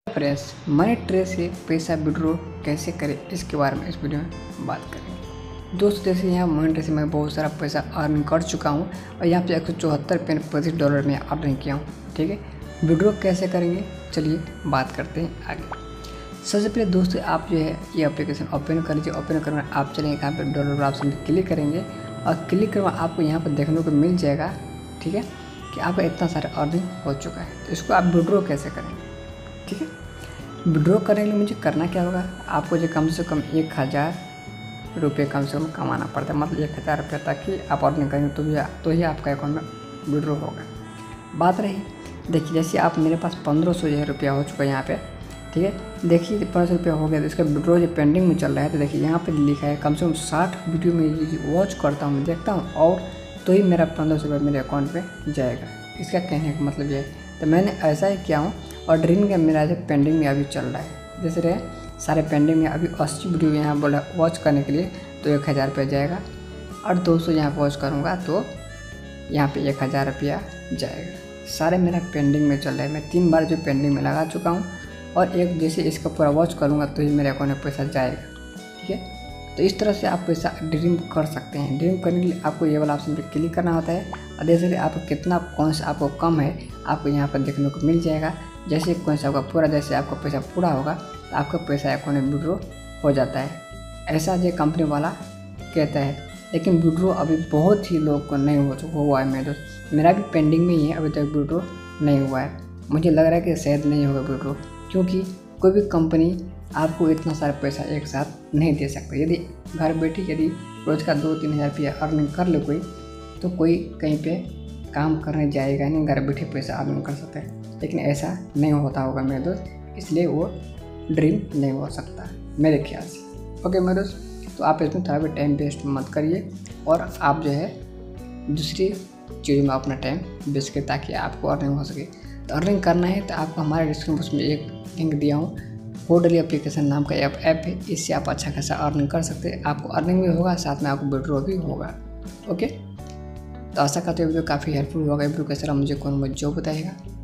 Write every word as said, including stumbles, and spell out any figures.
Friends, money tree से पैसा withdraw कैसे करें इसके बारे में इस वीडियो में बात करेंगे। दोस्तों, जैसे यहाँ मनी ट्री से मैं बहुत सारा पैसा अर्निंग कर चुका हूँ और यहाँ पे एक सौ चौहत्तर पॉइंट पच्चीस डॉलर में अर्निंग किया हूँ। ठीक है, विड्रॉ कैसे करेंगे चलिए बात करते हैं आगे। सबसे पहले दोस्तों, आप जो है ये एप्लीकेशन ओपन कर लीजिए। ओपन करना आप चलेंगे यहाँ पे डॉलर ऑप्शन पर क्लिक करेंगे और क्लिक करना आपको यहाँ पर देखने को मिल जाएगा। ठीक है, कि आपका इतना सारा अर्निंग हो चुका है, तो इसको आप विड्रॉ कैसे करेंगे। ठीक है, विड्रॉ करने के लिए मुझे करना क्या होगा, आपको जो कम से कम एक हज़ार रुपये कम से कम कमाना पड़ता है, मतलब एक हज़ार रुपये ताकि आप अर्निंग करेंगे तो भी तो ही आपका अकाउंट में विड्रॉ होगा। बात रही, देखिए जैसे आप मेरे पास पंद्रह सौ जो रुपया हो चुका है यहाँ पे। ठीक है, देखिए पंद्रह सौ रुपया हो गया तो इसका विड्रॉ जो पेंडिंग में चल रहा है, तो देखिए यहाँ पे लिखा है कम से कम साठ वीडियो में वॉच करता हूँ, मैं देखता हूँ और तो ही मेरा पंद्रह सौ रुपये मेरे अकाउंट पे जाएगा। इसका कहने का मतलब ये है, तो मैंने ऐसा ही किया हूँ और ड्रीम का मेरा जो पेंडिंग में अभी चल रहा है, जैसे रहे सारे पेंडिंग में अभी अस्सी वीडियो यहाँ बोला वॉच करने के लिए तो एक हज़ार रुपया जाएगा और दो सौ यहाँ वॉच करूँगा तो यहाँ पे एक हज़ार रुपया जाएगा। सारे मेरा पेंडिंग में चल रहा है, मैं तीन बार जो पेंडिंग में लगा चुका हूँ और एक जैसे इसका पूरा वॉच करूँगा तो ही मेरे अकाउंट में पैसा जाएगा। ठीक है, तो इस तरह से आप पैसा ड्रीम कर सकते हैं। ड्रीम करने के लिए आपको ये वाला ऑप्शन पे क्लिक करना होता है और जैसे आपको कितना कौन सा आपको कम है आपको यहाँ पर देखने को मिल जाएगा। जैसे कौन सा आपका पूरा जैसे आपका पैसा पूरा होगा तो आपका पैसा अकाउंट में विड्रॉ हो जाता है, ऐसा जो कंपनी वाला कहता है। लेकिन विड्रॉ अभी बहुत ही लोग को नहीं हो हुआ है मेरे दोस्त, मेरा भी पेंडिंग में ही है, अभी तक विड्रॉ नहीं हुआ है। मुझे लग रहा है कि शायद नहीं होगा विड्रॉ, क्योंकि कोई भी कंपनी आपको इतना सारा पैसा एक साथ नहीं दे सकता। यदि घर बैठे यदि रोज़ का दो तीन हज़ार रुपया अर्निंग कर ले कोई, तो कोई कहीं पे काम करने जाएगा नहीं, घर बैठे पैसा अर्निंग कर सकता है। लेकिन ऐसा नहीं होता होगा मेरे दोस्त, इसलिए वो ड्रीम नहीं हो सकता मेरे ख्याल से। ओके मेरे दोस्त, तो आप इसमें थोड़ा भी टाइम वेस्ट मत करिए और आप जो है दूसरी चीज़ में अपना टाइम वेस्ट करिए ताकि आपको अर्निंग हो सके। तो अर्निंग करना है तो आपको हमारे डिस्क्रिप्शन बॉक्स में एक लिंक दिया हूँ, होडली एप्लीकेशन नाम का ऐप ऐप है, इससे आप अच्छा खासा अर्निंग कर सकते हैं। आपको अर्निंग भी होगा, साथ में आपको विड्रॉ भी होगा। ओके, तो आशा करते हैं वीडियो काफ़ी हेल्पफुल होगा। वीडियो कैसा रहा मुझे कौन मुझे जो बताएगा।